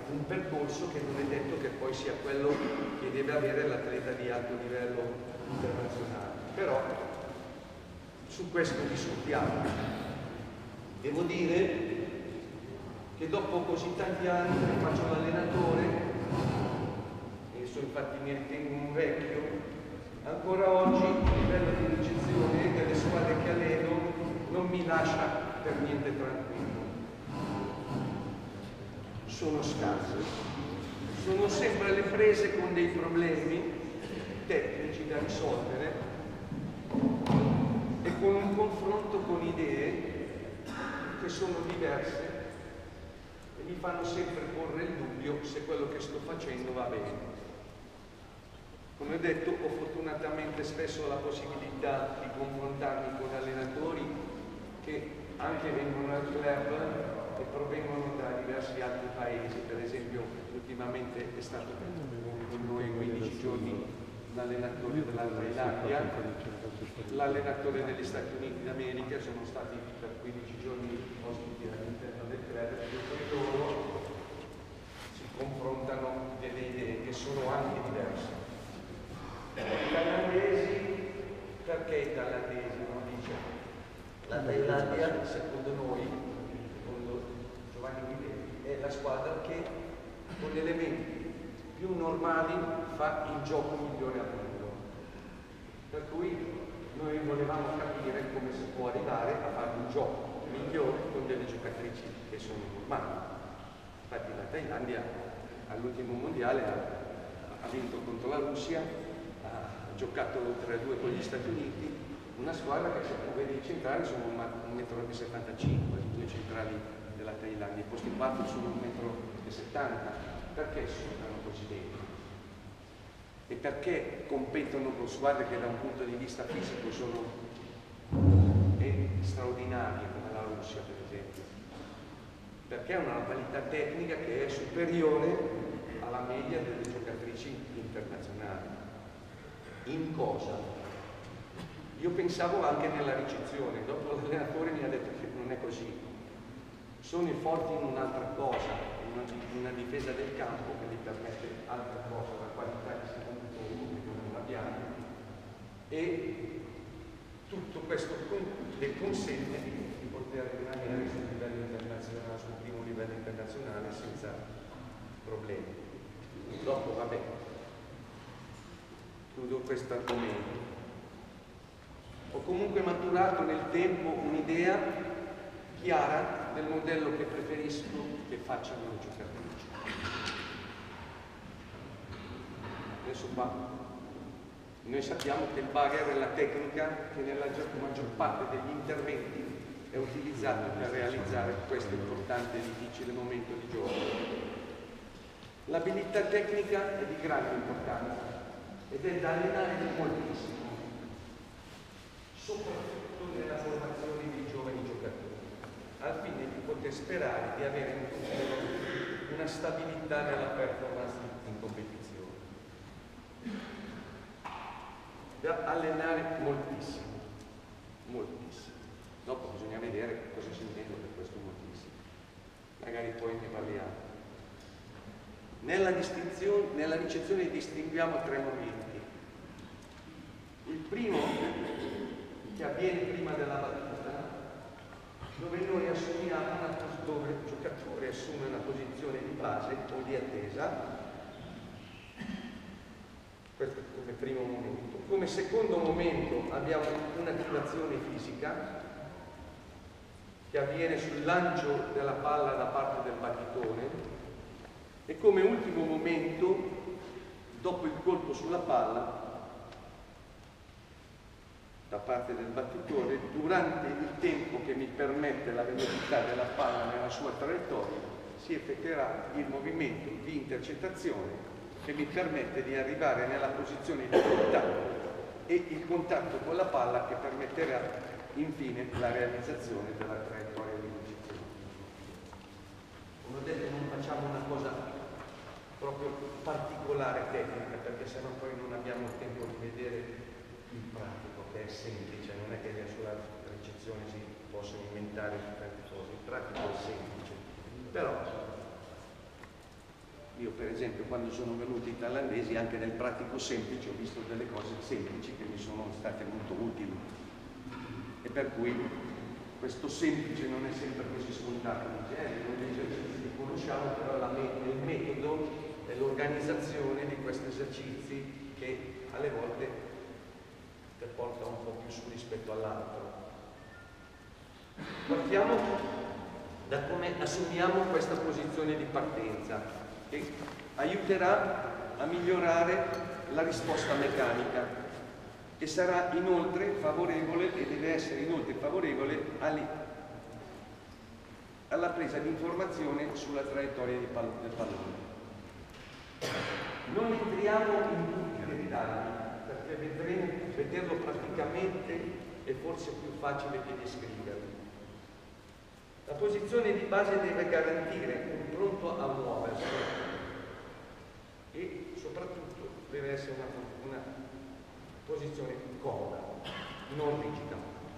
un percorso che non è detto che poi sia quello che deve avere l'atleta di alto livello internazionale. Però su questo discutiamo. Devo dire che dopo così tanti anni che faccio l'allenatore, e so infatti mi ritengo un vecchio, ancora oggi il livello di ricezione delle squadre che alleno non mi lascia per niente tranquillo. Sono scarse, sono sempre alle prese con dei problemi tecnici da risolvere e con un confronto con idee che sono diverse e mi fanno sempre porre il dubbio se quello che sto facendo va bene. Come ho detto, ho fortunatamente spesso la possibilità di confrontarmi con allenatori che anche vengono al club e provengono da diversi altri paesi. Per esempio, ultimamente è stato con noi 15 giorni l'allenatore della Thailandia, l'allenatore degli Stati Uniti d'America, sono stati per 15 giorni ospiti all'interno del club e poi loro si confrontano delle idee che sono anche diverse. I thailandesi, perché i thailandesi? Non dice la Thailandia, secondo noi, secondo Giovanni Guidetti, è la squadra che con gli elementi più normali fa il gioco migliore al mondo. Per cui noi volevamo capire come si può arrivare a fare un gioco migliore con delle giocatrici che sono normali. Infatti la Thailandia all'ultimo mondiale ha vinto contro la Russia, ha giocato 3-2 con gli Stati Uniti, una squadra che se tu vedi i centrali sono 1,75 m, i due centrali della Thailandia, i posti 4 sono 1,70 m. Perché sono così bene? E perché competono con squadre che da un punto di vista fisico sono straordinarie, come la Russia per esempio? Perché ha una qualità tecnica che è superiore alla media delle giocatrici internazionali. In cosa? Io pensavo anche nella ricezione, dopo l'allenatore mi ha detto che non è così. Sono forti in un'altra cosa, una difesa del campo che gli permette altra cosa, la qualità di secondo turno che non abbiamo, e tutto questo le consente di poter rimanere sul livello internazionale, sul primo livello internazionale senza problemi. Dopo vabbè, chiudo questo argomento. Ho comunque maturato nel tempo un'idea chiara del modello che preferisco che facciano le giocatrici. Adesso qua noi sappiamo che il bugger è la tecnica che nella maggior parte degli interventi è utilizzata per realizzare questo importante e difficile momento di gioco. L'abilità tecnica è di grande importanza ed è da allenare moltissimo, soprattutto nella formazione dei giovani giocatori, al fine di poter sperare di avere in futuro una stabilità nella performance in competizione. Da allenare moltissimo, moltissimo. Dopo bisogna vedere cosa si intende per questo moltissimo. Magari poi ne parliamo. Nella ricezione distinguiamo tre momenti. Il primo, che avviene prima della battuta, dove noi assumiamo dove il giocatore assume una posizione di base o di attesa. Questo come primo momento. Come secondo momento abbiamo un'attivazione fisica che avviene sul lancio della palla da parte del battitore, e come ultimo momento, dopo il colpo sulla palla da parte del battitore, durante il tempo che mi permette la velocità della palla nella sua traiettoria, si effettuerà il movimento di intercettazione che mi permette di arrivare nella posizione di contatto e il contatto con la palla che permetterà infine la realizzazione della traiettoria di ricezione. Come ho detto, non facciamo una cosa proprio particolare tecnica, perché sennò poi non abbiamo il tempo di vedere il pratico, che è semplice, non è che sulla ricezione si possono inventare tante cose, il pratico è semplice. Però esempio quando sono venuti i thailandesi, anche nel pratico semplice ho visto delle cose semplici che mi sono state molto utili, e per cui questo semplice non è sempre così scontato. Gli esercizi li conosciamo, però il metodo e l'organizzazione di questi esercizi che alle volte ti porta un po' più su rispetto all'altro. Partiamo da come assumiamo questa posizione di partenza, che aiuterà a migliorare la risposta meccanica, e sarà inoltre favorevole, e deve essere inoltre favorevole alla presa di informazione sulla traiettoria del pallone. Non entriamo in tutti i dettagli, perché vederlo praticamente è forse più facile che descriverlo. La posizione di base deve garantire un pronto a muoversi e soprattutto deve essere una posizione comoda, non rigida.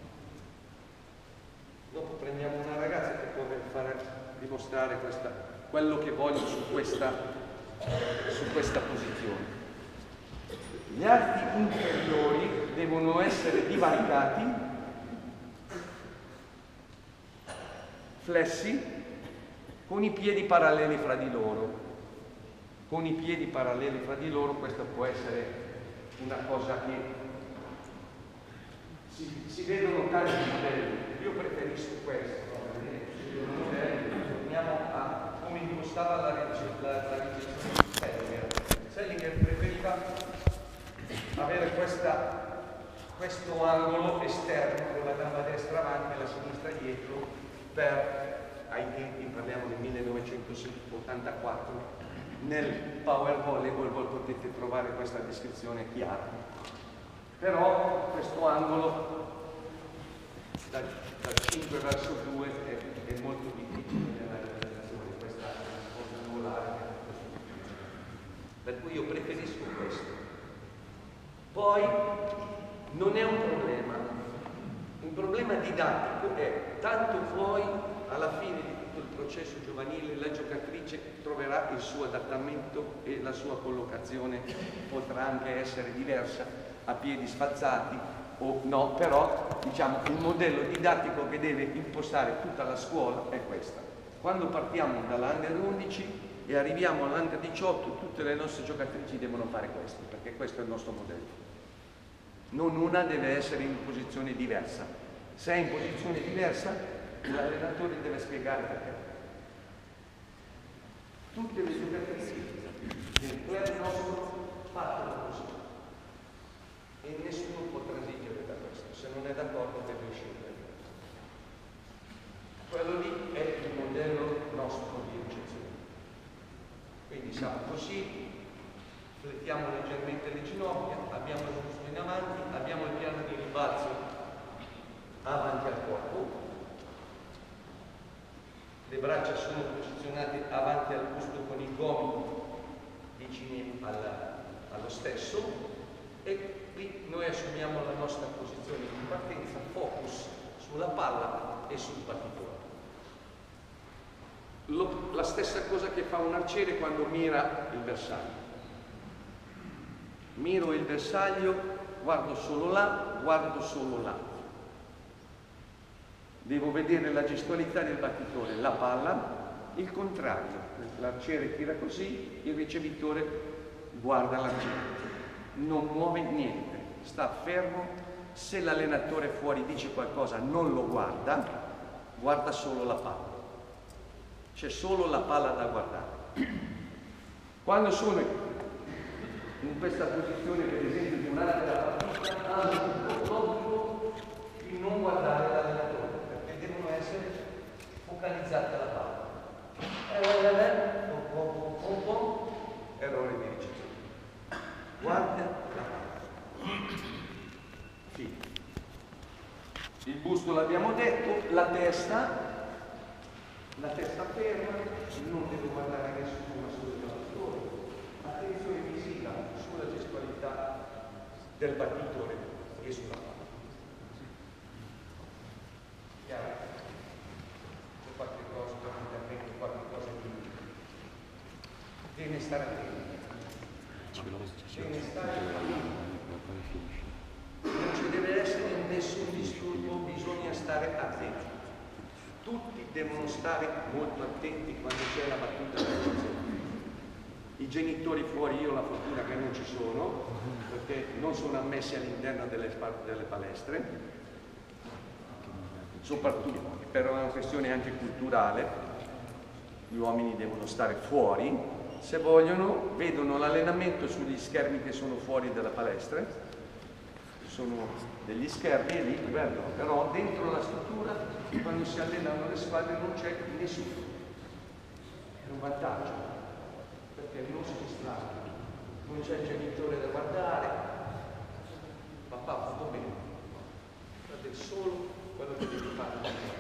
Dopo prendiamo una ragazza che può dimostrare quello che voglio su questa posizione. Gli arti inferiori devono essere divaricati, flessi, con i piedi paralleli fra di loro. Con i piedi paralleli fra di loro, questa può essere una cosa che si vedono tanti modelli. Io preferisco questo, torniamo a come impostava la ricerca di Selinger. Selinger preferiva avere questo angolo esterno con la gamba destra avanti e la sinistra dietro, ai tempi, parliamo del 1984, nel Power Volleyball voi potete trovare questa descrizione chiara. Però questo angolo dal 5 verso 2 è molto difficile nella realizzazione, questa cosa angolare, per cui io preferisco questo. Poi non è un problema didattico è tanto poi alla fine di tutto il processo giovanile la giocatrice troverà il suo adattamento e la sua collocazione potrà anche essere diversa a piedi sfalzati o no, però diciamo il modello didattico che deve impostare tutta la scuola è questa. Quando partiamo dall'Under 11 e arriviamo all'Under 18, tutte le nostre giocatrici devono fare questo, perché questo è il nostro modello. Non una deve essere in posizione diversa. Se è in posizione diversa, l'allenatore deve spiegare perché. Tutte le giocatrici del club nostro fanno così e nessuno può transigere da questo. Se non è d'accordo deve uscire. Quello lì è il modello nostro di eccezione. Quindi siamo così, flettiamo leggermente le ginocchia, abbiamo il busto in avanti, abbiamo il piano di ribalzo avanti al corpo, le braccia sono posizionate avanti al busto con il gomito vicini allo stesso, e qui noi assumiamo la nostra posizione di partenza, focus sulla palla e sul battitore. La stessa cosa che fa un arciere quando mira il bersaglio. Miro il bersaglio, guardo solo là, guardo solo là. Devo vedere la gestualità del battitore, la palla, il contrario. L'arciere tira così, il ricevitore guarda l'arciere. Non muove niente, sta fermo. Se l'allenatore fuori dice qualcosa, non lo guarda solo la palla. C'è solo la palla da guardare. Quando sono in questa posizione, per esempio, di un'altra partita, hanno tutto l'obbligo di non guardare l'allenatore, perché devono essere focalizzate alla palla. Errore di ricezione. Guarda la palla. Fine. Il busto l'abbiamo detto, la testa ferma, non devo guardare nessuno, ma solo il battitore. Attenzione visiva sulla gestualità del battitore e sulla palla. Chiaro? C'è qualche cosa di bene stare attenti. Bene stare attenti. Non ci deve essere nessun disturbo, bisogna stare attenti. Tutti devono stare molto attenti quando c'è la battuta della recitazione. I genitori fuori, io ho la fortuna che non ci sono, perché non sono ammessi all'interno delle palestre, soprattutto per una questione anche culturale. Gli uomini devono stare fuori, se vogliono, vedono l'allenamento sugli schermi che sono fuori dalla palestra, sono degli schermi e lì guardano, però dentro la struttura, quando si allenano le squadre non c'è nessuno. È un vantaggio, perché non si distrae, non c'è il genitore da guardare, papà ha fatto bene, guardate solo quello che devi fare.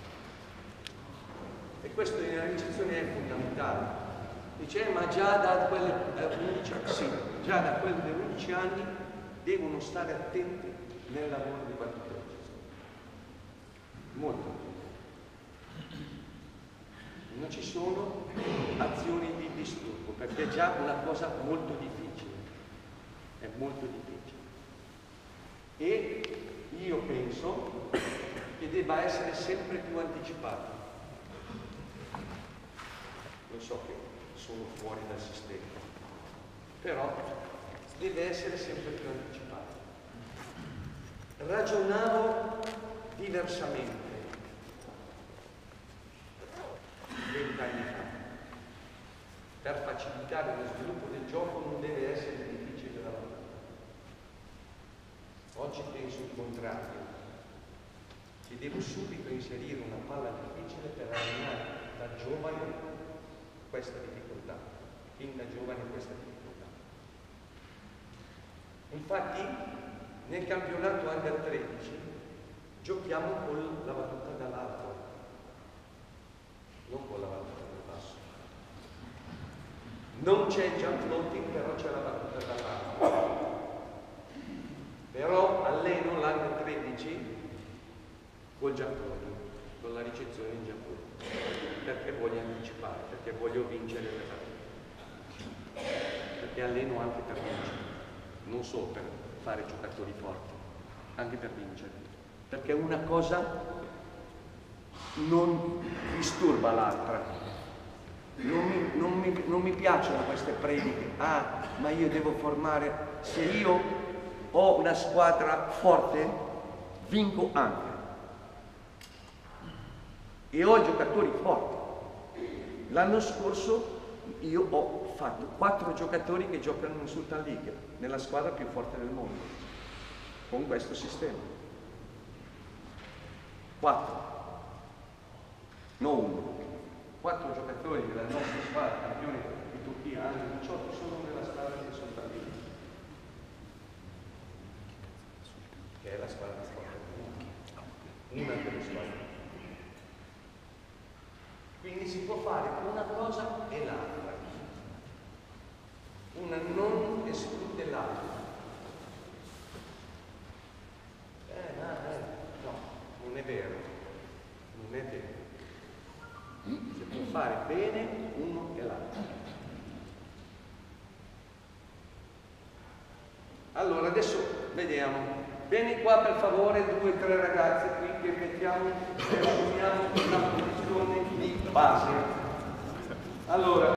E questo nella ricezione è fondamentale. Dice, ma già da quelle 11 anni, sì, già da quelli dei 11 anni devono stare attenti nel lavoro di battuta e ricezione. Molto attenti. Non ci sono azioni di disturbo, perché è già una cosa molto difficile. È molto difficile. E io penso che debba essere sempre più anticipato. Lo so che sono fuori dal sistema, però deve essere sempre più anticipato. Ragionavo diversamente 20 anni fa. Per facilitare lo sviluppo del gioco non deve essere difficile da lavorare. Oggi penso il contrario, che devo subito inserire una palla difficile per allenare da giovane questa difficoltà, fin da giovane questa difficoltà. Infatti nel campionato Under 13 giochiamo con la battuta dall'alto, non con la battuta dal basso. Non c'è il jump floating, però c'è la battuta dall'alto. Però alleno l'Under 13 col jump floating, con la ricezione in jump floating. Perché voglio anticipare, perché voglio vincere le partite, perché alleno anche per vincere, non solo per fare giocatori forti, anche per vincere, perché una cosa non disturba l'altra. Non mi piacciono queste prediche, ma io devo formare, se io ho una squadra forte vinco anche e ho giocatori forti. L'anno scorso io ho fatto 4 giocatori che giocano in Sultan League, nella squadra più forte del mondo, con questo sistema. 4, non 1. 4 giocatori della nostra squadra, campione di Turchia, anni 18, sono nella squadra di Sultan League, che è la squadra più forte del mondo, una delle squadre. Quindi si può fare una cosa e l'altra. Una non esclude l'altra. No, non è vero. Non è vero. Si può fare bene uno e l'altro. Allora, adesso vediamo. Vieni qua per favore, 2 o 3 ragazze qui che mettiamo e assumiamo una posizione di base. Allora,